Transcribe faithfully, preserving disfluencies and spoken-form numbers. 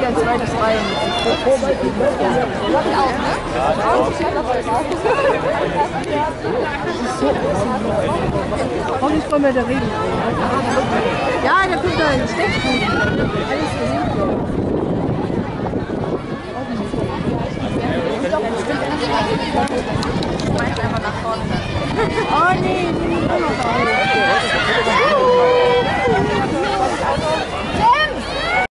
wieder ein zweites Reihen. Ja, auch, ne? Hoffentlich kommt mir der Regen. Ja, der kommt da in den Steckstuhl. Alles gesehen.